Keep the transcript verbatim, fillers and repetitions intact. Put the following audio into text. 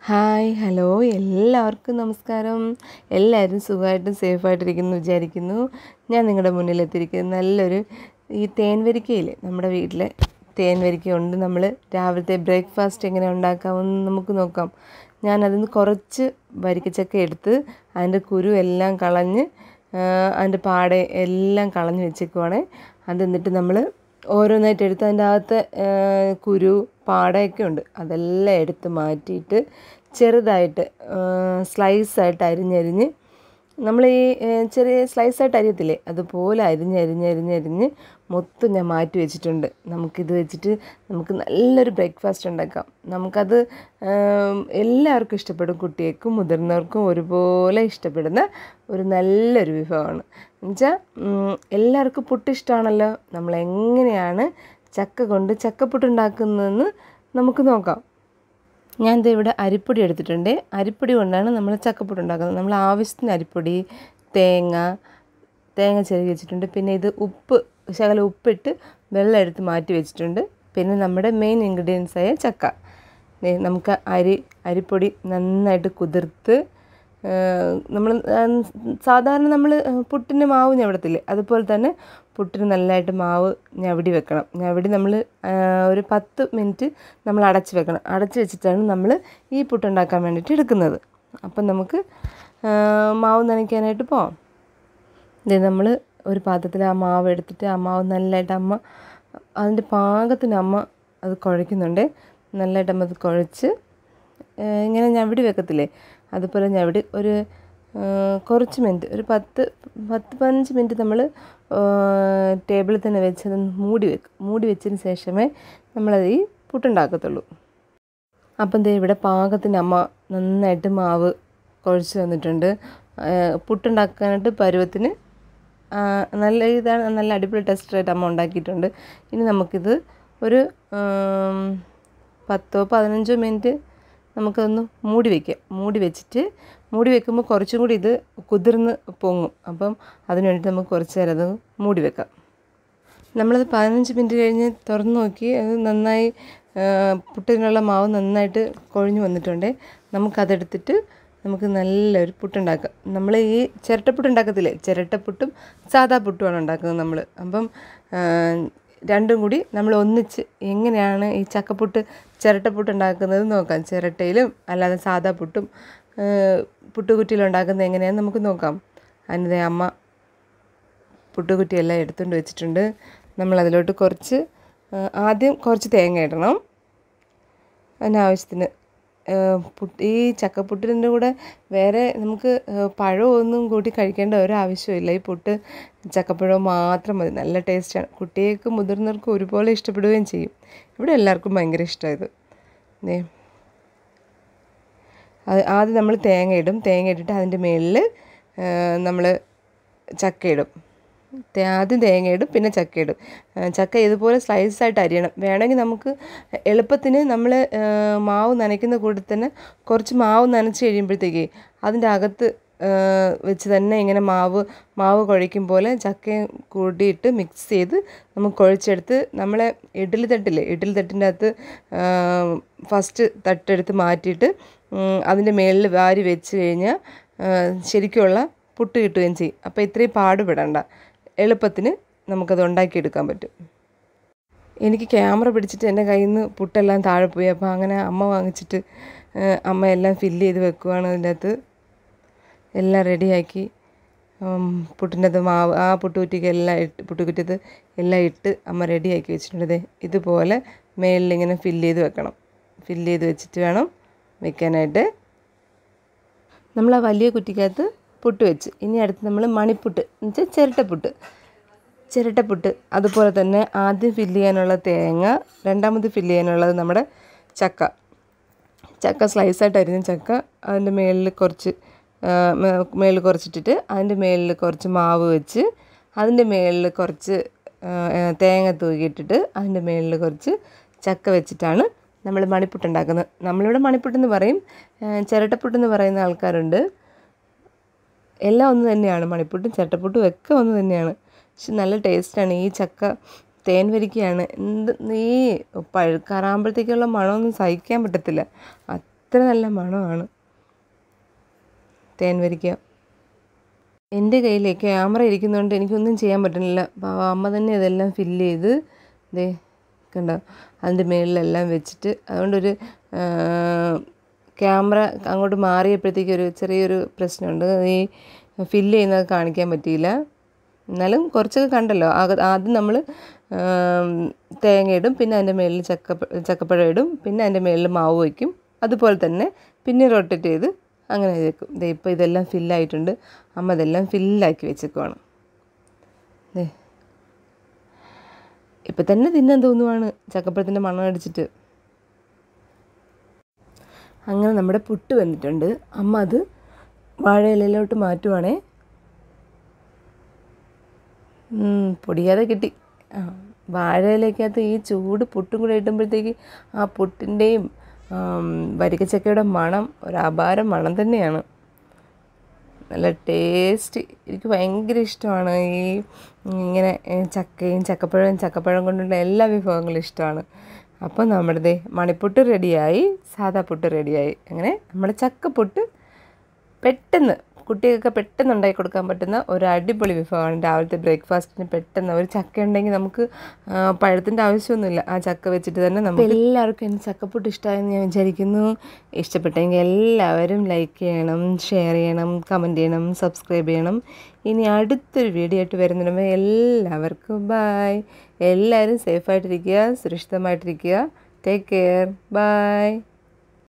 Hi hello എല്ലാവർക്കും നമസ്കാരം. എല്ലാവരും സുഖമായിട്ടും സേഫായിട്ടിരിക്കുന്നു വിചാരിക്കുന്നു. ഞാൻ നിങ്ങളുടെ മുന്നിലെത്തിയിരിക്കുന്നത് നല്ലൊരു ഈ തേൻവരിക്കയില്ലേ, നമ്മുടെ വീട്ടിലെ തേൻവരിക്ക കൊണ്ട് നമ്മൾ രാവിലത്തെ ബ്രേക്ക്ഫാസ്റ്റ് എങ്ങനെ ഉണ്ടാക്കാമെന്ന് നമുക്ക് നോക്കാം. ഞാനതിന് കുറച്ച് വരിക്കച്ചക്ക എടുത്ത് അതിൻ്റെ കുരു എല്ലാം കളഞ്ഞ് അതിൻ്റെ പാട എല്ലാം കളഞ്ഞ് വെച്ചേക്കുവാണ്. അത് എന്നിട്ട് നമ്മൾ ഓരോന്നായിട്ട് എടുത്ത് അതിൻ്റെ അകത്തെ കുരു പാടയൊക്കെ ഉണ്ട് അതെല്ലാം എടുത്ത് മാറ്റിയിട്ട് ചെറുതായിട്ട് സ്ലൈസായിട്ട് അരിഞ്ഞരിഞ്ഞ് നമ്മൾ ഈ ചെറിയ സ്ലൈസായിട്ട് അരിയത്തില്ലേ അതുപോലെ അരിഞ്ഞരിഞ്ഞരിഞ്ഞരിഞ്ഞ് മൊത്തം ഞാൻ മാറ്റി വെച്ചിട്ടുണ്ട്. നമുക്കിത് വെച്ചിട്ട് നമുക്ക് നല്ലൊരു ബ്രേക്ക്ഫാസ്റ്റ് ഉണ്ടാക്കാം. നമുക്കത് എല്ലാവർക്കും ഇഷ്ടപ്പെടും, കുട്ടികൾക്കും മുതിർന്നവർക്കും ഒരുപോലെ ഇഷ്ടപ്പെടുന്ന ഒരു നല്ലൊരു വിഭവമാണ്. എന്നുവെച്ചാൽ എല്ലാവർക്കും പുട്ട് ഇഷ്ടമാണല്ലോ. നമ്മളെങ്ങനെയാണ് ചക്ക കൊണ്ട് ചക്കപ്പുട്ട് ഉണ്ടാക്കുന്നതെന്ന് നമുക്ക് നോക്കാം. ഞാനിത് ഇവിടെ അരിപ്പൊടി എടുത്തിട്ടുണ്ട്. അരിപ്പൊടി കൊണ്ടാണ് നമ്മൾ ചക്കപ്പുട്ട് ഉണ്ടാക്കുന്നത്. നമ്മൾ ആവശ്യത്തിന് അരിപ്പൊടി, തേങ്ങ തേങ്ങ ചെരുകി വെച്ചിട്ടുണ്ട്. പിന്നെ ഇത് ഉപ്പ്, ശകലം ഉപ്പിട്ട് വെള്ളം എടുത്ത് മാറ്റി വെച്ചിട്ടുണ്ട്. പിന്നെ നമ്മുടെ മെയിൻ ഇൻഗ്രീഡിയൻസായ ചക്ക. നമുക്ക് അരി അരിപ്പൊടി നന്നായിട്ട് കുതിർത്ത് നമ്മൾ സാധാരണ നമ്മൾ പുട്ടിന് മാവ് ഞവടത്തില്ലേ അതുപോലെ തന്നെ പുട്ടിന് നല്ലതായിട്ട് മാവ് ഞവടി വെക്കണം. ഞവടി നമ്മൾ ഒരു പത്ത് മിനിറ്റ് നമ്മൾ അടച്ച് വെക്കണം. അടച്ച് വെച്ചിട്ടാണ് നമ്മൾ ഈ പുട്ടുണ്ടാക്കാൻ വേണ്ടിയിട്ട് എടുക്കുന്നത്. അപ്പം നമുക്ക് മാവ് നനയ്ക്കാനായിട്ട് പോകാം. ഇത് നമ്മൾ ഒരു പാത്രത്തിൽ ആ മാവ് എടുത്തിട്ട് ആ മാവ് നല്ലതായിട്ട് അമ്മ അതിൻ്റെ പാകത്തിന് അമ്മ അത് കുഴയ്ക്കുന്നുണ്ട്. നല്ലതായിട്ട് അമ്മ അത് കുഴച്ച് ഇങ്ങനെ ഞവടി വെക്കത്തില്ലേ അതുപോലെ ഞവടി ഒരു കുറച്ച് മിനിറ്റ് ഒരു പത്ത് പത്ത് പതിനഞ്ച് മിനിറ്റ് നമ്മൾ ടേബിളിൽ തന്നെ വെച്ച് അത് മൂടി വെക്കും. മൂടി വെച്ചതിന് ശേഷമേ നമ്മളത് ഈ പുട്ടുണ്ടാക്കത്തുള്ളൂ. അപ്പം ദേ ഇവിടെ പാകത്തിന് അമ്മ നന്നായിട്ട് മാവ് കുഴച്ച് വന്നിട്ടുണ്ട്. പുട്ടുണ്ടാക്കാനായിട്ട് പരുവത്തിന് നല്ല ഇതാണ്, നല്ല അടിപൊളി ടെസ്റ്റായിട്ട് അമ്മ ഉണ്ടാക്കിയിട്ടുണ്ട്. ഇനി നമുക്കിത് ഒരു പത്തോ പതിനഞ്ചോ മിനിറ്റ് നമുക്കതൊന്ന് മൂടി വയ്ക്കാം. മൂടി വെച്ചിട്ട് മൂടി വെക്കുമ്പോൾ കുറച്ചും കൂടി ഇത് കുതിർന്ന് പൊങ്ങും. അപ്പം അതിന് വേണ്ടിയിട്ട് നമുക്ക് കുറച്ച് നേരം അത് മൂടി വെക്കാം. നമ്മളത് പതിനഞ്ച് മിനിറ്റ് കഴിഞ്ഞ് തുറന്ന് നോക്കി അത് നന്നായി പുട്ടിനുള്ള മാവ് നന്നായിട്ട് കുഴഞ്ഞു വന്നിട്ടുണ്ട്. നമുക്കതെടുത്തിട്ട് നമുക്ക് നല്ലൊരു പുട്ടുണ്ടാക്കാം. നമ്മൾ ഈ ചിരട്ടപ്പുട്ട് ഉണ്ടാക്കത്തില്ലേ, ചിരട്ടപ്പുട്ടും സാദാ പുട്ടുമാണ് ഉണ്ടാക്കുന്നത് നമ്മൾ. അപ്പം രണ്ടും കൂടി നമ്മൾ ഒന്നിച്ച് എങ്ങനെയാണ് ഈ ചക്കപ്പുട്ട് ചിരട്ടപ്പുട്ട് ഉണ്ടാക്കുന്നത് നോക്കാം. ചിരട്ടയിലും അല്ലാതെ സാദാ പുട്ടും പുട്ടുകുറ്റിയിലും ഉണ്ടാക്കുന്നത് എങ്ങനെയാണെന്ന് നമുക്ക് നോക്കാം. അതിൻ്റെ അമ്മ പുട്ടുകുറ്റിയെല്ലാം എടുത്തുകൊണ്ട് വെച്ചിട്ടുണ്ട്. നമ്മളതിലോട്ട് കുറച്ച് ആദ്യം കുറച്ച് തേങ്ങ ഇടണം. അതിനാവശ്യത്തിന് ഈ ചക്കപ്പുട്ടിൻ്റെ കൂടെ വേറെ നമുക്ക് പഴമൊന്നും കൂട്ടി കഴിക്കേണ്ട ഒരാവശ്യമില്ല. ഈ പുട്ട് ചക്കപ്പഴം മാത്രം മതി. നല്ല ടേസ്റ്റാണ്. കുട്ടികൾക്കും മുതിർന്നവർക്കും ഒരുപോലെ ഇഷ്ടപ്പെടുകയും ചെയ്യും. ഇവിടെ എല്ലാവർക്കും ഭയങ്കര ഇഷ്ടമായത്. അത് ആദ്യം നമ്മൾ തേങ്ങ ഇടും. തേങ്ങ ഇട്ടിട്ട് അതിൻ്റെ മുകളിൽ നമ്മൾ ചക്ക ഇടും. ആദ്യം തേങ്ങ ഇടും, പിന്നെ ചക്ക ഇടും. ചക്ക ഇതുപോലെ സ്ലൈസായിട്ട് അരിയണം. വേണമെങ്കിൽ നമുക്ക് എളുപ്പത്തിന് നമ്മൾ മാവ് നനയ്ക്കുന്ന കൂടി തന്നെ കുറച്ച് മാവ് നനച്ച് കഴിയുമ്പോഴത്തേക്ക് അതിൻ്റെ അകത്ത് വെച്ച് തന്നെ ഇങ്ങനെ മാവ് മാവ് കുഴയ്ക്കും പോലെ ചക്കയും കൂടിയിട്ട് മിക്സ് ചെയ്ത് നമുക്ക് കുഴച്ചെടുത്ത് നമ്മളെ ഇഡ്ഡലി തട്ടില്ലേ, ഇഡ്ഡലി തട്ടിൻ്റെ അകത്ത് ഫസ്റ്റ് തട്ടെടുത്ത് മാറ്റിയിട്ട് അതിൻ്റെ മുകളിൽ വാരി വെച്ച് കഴിഞ്ഞാൽ ശരിക്കുള്ള പുട്ട് കിട്ടുകയും ചെയ്യും. അപ്പോൾ ഇത്രയും പാടുപെടണ്ട, എളുപ്പത്തിന് നമുക്കത് ഉണ്ടാക്കിയെടുക്കാൻ പറ്റും. എനിക്ക് ക്യാമറ പിടിച്ചിട്ട് എൻ്റെ കയ്യിൽ നിന്ന് പുട്ടെല്ലാം താഴെ പോയി. അപ്പോൾ അങ്ങനെ അമ്മ വാങ്ങിച്ചിട്ട് അമ്മ എല്ലാം ഫില്ല് ചെയ്ത് വെക്കുവാണ്. അതിൻ്റെ അകത്ത് എല്ലാം റെഡിയാക്കി പുട്ടിൻ്റെ അത് മാവ് ആ പുട്ടുകുറ്റിക്ക് എല്ലാം ഇട്ട് പുട്ടുകുറ്റിയത് എല്ലാം ഇട്ട് അമ്മ റെഡിയാക്കി വെച്ചിട്ടുണ്ട്. ഇതുപോലെ മേലിലിങ്ങനെ ഫില്ല് ചെയ്ത് വെക്കണം. ഫില്ല് ചെയ്ത് വെച്ചിട്ട് വേണം വെക്കാനായിട്ട്. നമ്മൾ ആ വലിയ കുറ്റിക്കകത്ത് പുട്ട് വെച്ച് ഇനി അടുത്ത് നമ്മൾ മണിപ്പുട്ട് എന്ന് വെച്ചാൽ ചിരട്ടപ്പുട്ട് ചിരട്ടപ്പുട്ട് അതുപോലെ തന്നെ ആദ്യം ഫില്ല് ചെയ്യാനുള്ള തേങ്ങ, രണ്ടാമത് ഫില്ല് ചെയ്യാനുള്ളത് നമ്മുടെ ചക്ക ചക്ക സ്ലൈസായിട്ട് അരിഞ്ഞ ചക്ക അതിൻ്റെ മുകളിൽ കുറച്ച് മുകളിൽ കുറച്ചിട്ടിട്ട് അതിൻ്റെ മുകളിൽ കുറച്ച് മാവ് വെച്ച് അതിൻ്റെ മുകളിൽ കുറച്ച് തേങ്ങ തൂക്കിയിട്ടിട്ട് അതിൻ്റെ മുകളിൽ കുറച്ച് ചക്ക വെച്ചിട്ടാണ് നമ്മൾ മണിപ്പുട്ട് ഉണ്ടാക്കുന്നത്. നമ്മളിവിടെ മണിപ്പുട്ടെന്ന് പറയും, ചിരട്ടപ്പുട്ടെന്ന് പറയുന്ന ആൾക്കാരുണ്ട്. എല്ലാം ഒന്ന് തന്നെയാണ്, മണിപ്പുട്ടും ചിരട്ടപ്പുട്ടും ഒക്കെ ഒന്ന് തന്നെയാണ്. പക്ഷെ നല്ല ടേസ്റ്റാണ്. ഈ ചക്ക തേൻ വരിക്കയാണ്. എന്ത് ഈ പഴുക്കാറാകുമ്പോഴത്തേക്കുള്ള മണമൊന്നും സഹിക്കാൻ പറ്റത്തില്ല. അത്ര നല്ല മണമാണ് തേൻ വരിക്ക. എൻ്റെ കയ്യിൽ ക്യാമറ ഇരിക്കുന്നതുകൊണ്ട് എനിക്കൊന്നും ചെയ്യാൻ പറ്റുന്നില്ല. അമ്മ തന്നെ ഇതെല്ലാം ഫില്ല് ചെയ്ത് ദേ കണ്ടോ അതിൻ്റെ മുകളിലെല്ലാം വെച്ചിട്ട്, അതുകൊണ്ടൊരു ക്യാമറ അങ്ങോട്ട് മാറിയപ്പോഴത്തേക്ക് ഒരു ചെറിയൊരു പ്രശ്നമുണ്ട്. ഈ ഫില്ല് ചെയ്യുന്നത് കാണിക്കാൻ പറ്റിയില്ല. എന്നാലും കുറച്ചൊക്കെ കണ്ടല്ലോ. ആദ്യം നമ്മൾ തേങ്ങ ഇടും, പിന്നെ അതിൻ്റെ മുകളിൽ ചക്ക ചക്കപ്പഴം ഇടും, പിന്നെ അതിൻ്റെ മുകളിൽ മാവ് വയ്ക്കും. അതുപോലെ തന്നെ പിന്നെ റൊട്ടേറ്റ് ചെയ്ത് അങ്ങനെ വെക്കും. ദേ ഇപ്പോൾ ഇതെല്ലാം ഫില്ലായിട്ടുണ്ട്. അമ്മ ഇതെല്ലാം ഫില്ലാക്കി വെച്ചേക്കുവാണ്. ദേ ഇപ്പം തന്നെ തിന്നാൻ തോന്നുവാണ് ചക്കപ്പഴത്തിൻ്റെ മണം അടിച്ചിട്ട്. അങ്ങനെ നമ്മുടെ പുട്ട് വന്നിട്ടുണ്ട്. അമ്മ അത് വാഴയിലയിലോട്ട് മാറ്റുവാണേ. പൊടിയാതെ കിട്ടി. ആ വാഴയിലേക്കകത്ത് ഈ ചൂട് പുട്ടും കൂടെ ഇട്ടുമ്പോഴത്തേക്ക് ആ പുട്ടിൻ്റെയും വരിക്കച്ചക്കയുടെ മണം ഒരു അപാര മണം തന്നെയാണ്. നല്ല ടേസ്റ്റ്. എനിക്ക് ഭയങ്കര ഇഷ്ടമാണ് ഈ ഇങ്ങനെ ചക്കയും ചക്കപ്പഴവും ചക്കപ്പഴം കൊണ്ടുള്ള എല്ലാ വിഭവങ്ങളും ഇഷ്ടമാണ്. അപ്പോൾ നമ്മുടെ മണിപ്പുട്ട് റെഡിയായി, സാദാ പുട്ട് റെഡിയായി. അങ്ങനെ നമ്മുടെ ചക്കപ്പുട്ട് പെട്ടെന്ന് കുട്ടികൾക്ക് പെട്ടെന്ന് ഉണ്ടാക്കി കൊടുക്കാൻ പറ്റുന്ന ഒരു അടിപൊളി വിഭവമാണ്. രാവിലത്തെ ബ്രേക്ക്ഫാസ്റ്റിന് പെട്ടെന്ന് ഒരു ചക്ക ഉണ്ടെങ്കിൽ നമുക്ക് പഴത്തിൻ്റെ ആവശ്യമൊന്നുമില്ല. ആ ചക്ക വെച്ചിട്ട് തന്നെ നമുക്ക് എല്ലാവർക്കും എൻ്റെ ചക്കപ്പുട്ട് ഇഷ്ടമായെന്ന് ഞാൻ വിചാരിക്കുന്നു. ഇഷ്ടപ്പെട്ടെങ്കിൽ എല്ലാവരും ലൈക്ക് ചെയ്യണം, ഷെയർ ചെയ്യണം, കമൻറ്റ് ചെയ്യണം, സബ്സ്ക്രൈബ് ചെയ്യണം. ഇനി അടുത്തൊരു വീഡിയോ ആയിട്ട് വരുന്നതിന് എല്ലാവർക്കും ബൈ. എല്ലാവരും സേഫായിട്ടിരിക്കുക, സുരക്ഷിതമായിട്ടിരിക്കുക. Take care. ബൈ.